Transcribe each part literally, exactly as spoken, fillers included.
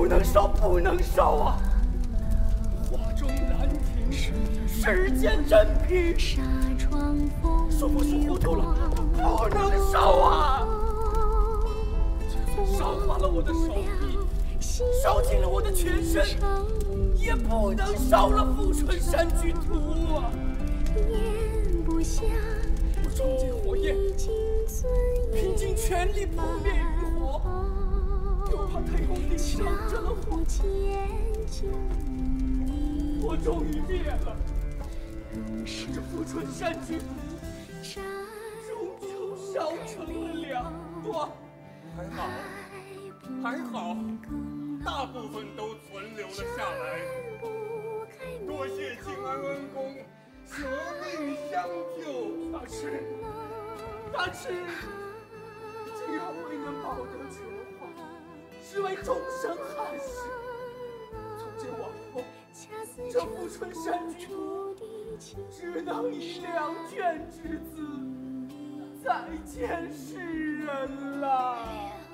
不能收，不能收啊！画中兰亭，世间珍品，收不收糊涂了，不能收啊！烧花了我的手臂，烧尽了我的全身，也不能烧了《富春山居图》啊！我冲进火焰，拼尽全力扑灭余火，又怕太后盯上着了我，我终于灭了。这《富春山居图》终究烧成了两段。 还好，还好，大部分都存留了下来。多谢靖安恩公舍命相救。 但是，但是，只要未能保得全话，是为终生憾事。从今往后，这《富春山居图》只能以两卷之字再见世人了。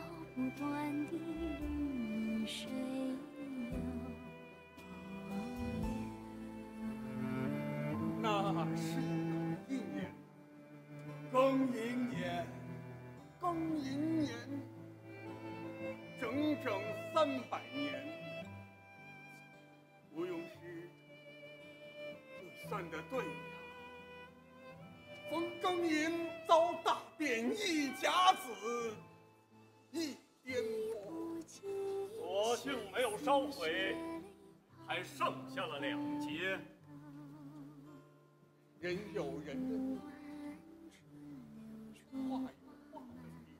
那是一年，庚寅年，庚寅年，整整三百年。吴庸师，这算得对呀。逢庚寅遭大变，一甲子，一颠簸。 所幸没有烧毁，还剩下了两节。 人有人的命，话有话的命。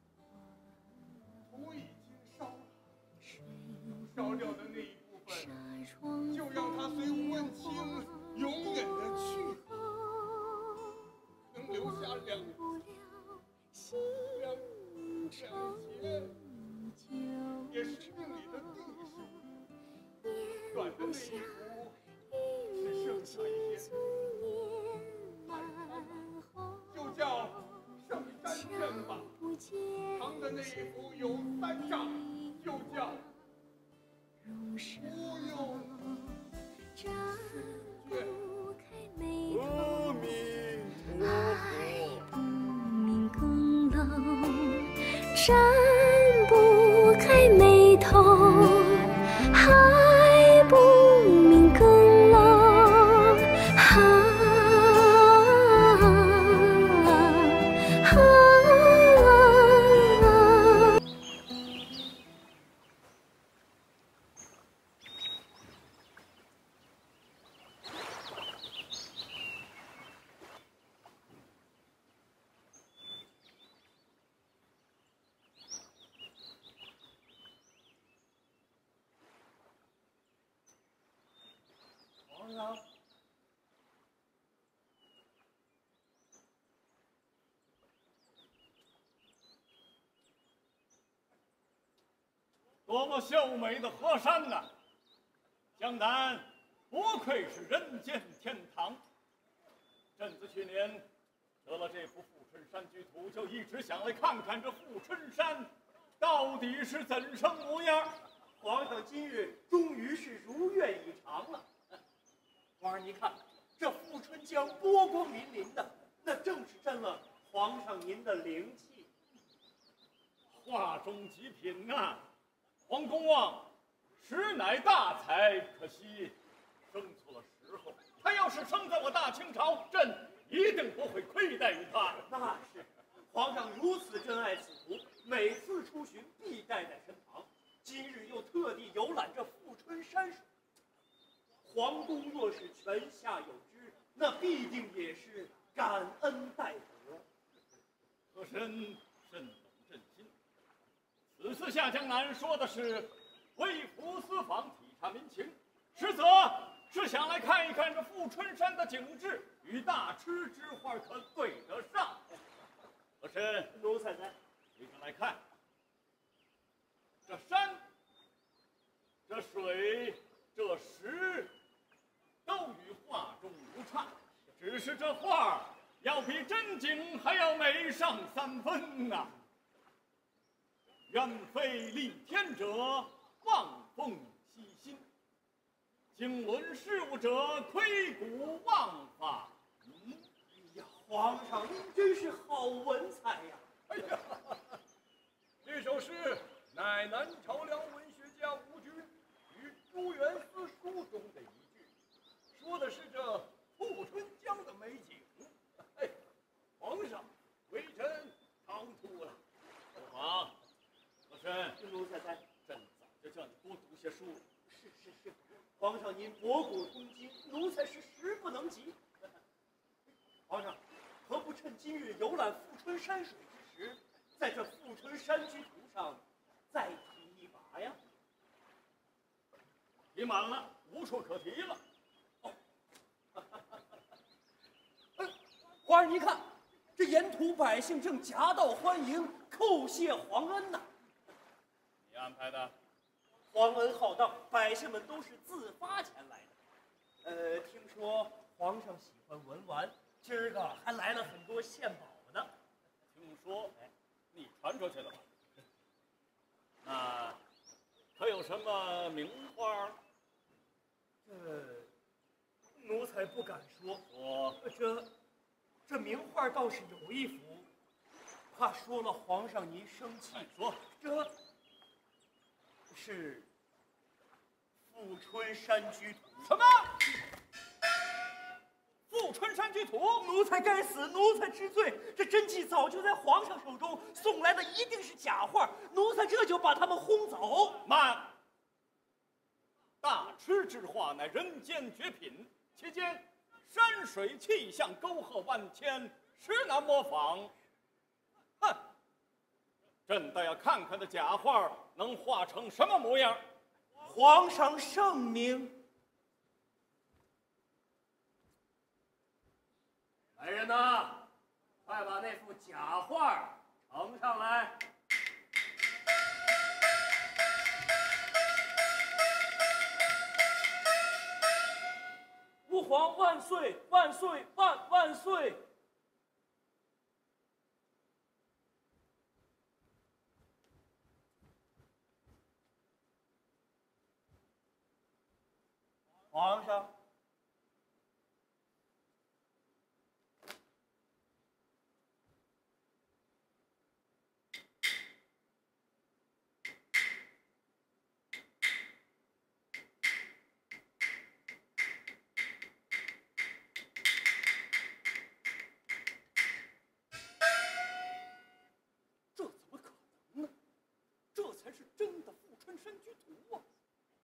图已经烧了，烧掉的那一部分，就让它随吴问清永远的去，能留下两两两节，也是命里的定数。短的那一幅，只剩下一些。就叫圣山阵吧。长的那一幅有三丈，就叫无忧世卷。 阿弥陀佛。 明更楼，展不开眉头，还不明更楼。 皇上，多么秀美的河山呐！江南不愧是人间天堂。朕自去年得了这幅《富春山居图》，就一直想来看看这富春山到底是怎生模样。 皇上今日终于是如愿以偿了。皇儿，您看，这富春江波光粼粼的，那正是沾了皇上您的灵气。 画中极品呐！黄公望实乃大才，可惜生错了时候。他要是生在我大清朝，朕一定不会亏待于他。 那是，皇上如此珍爱此图，每次出巡必带在身旁。今日又特地游览这富春山水。皇宫若是泉下有知，那必定也是感恩戴德。 和珅甚懂朕心。此次下江南说的是微服私访，体察民情，实则是想来看一看这富春山的景致与大吃之画可对得上。和珅， 奴才在。 你可来看，这山、这水、这石。都与画中无差，只是这画要比真景还要美上三分呐、啊。愿非立天者，望经纶事务者，窥古忘法。嗯， 哎呀，皇上您真是好文采呀！ 哎呀，这首诗乃南朝梁文学家吴君于《朱元思书》中的一句，说的是这富春江的美景。哎，皇上，微臣唐突了。 不妨，和珅， 奴才在。 朕早就叫你多读些书了。 是是是，皇上您博古通今，奴才是时不能及。皇上，何不趁今日游览富春山水之时，在这富春山居图上再提一把呀？ 题满了，无处可提了。 哦，皇上您看，这沿途百姓正夹道欢迎，叩谢皇恩呐。 你安排的？ 皇恩浩荡，百姓们都是自发前来的。呃，听说皇上喜欢文玩，今儿个还来了很多献宝呢。 听说，你传出去了吧？那可有什么名画？ 这奴才不敢说。 说这这名画倒是有一幅，怕说了皇上您生气。 说这是富春山居图。 什么？富春山居图？ 奴才该死，奴才知罪。这真迹早就在皇上手中，送来的一定是假画，奴才这就把他们轰走。 慢！大痴之画乃人间绝品，其间山水气象沟壑万千，实难模仿。哼！朕倒要看看这假画能画成什么模样。 皇上圣明。来人呐，快把那幅假画呈上来。吾皇万岁万岁万万岁！皇上，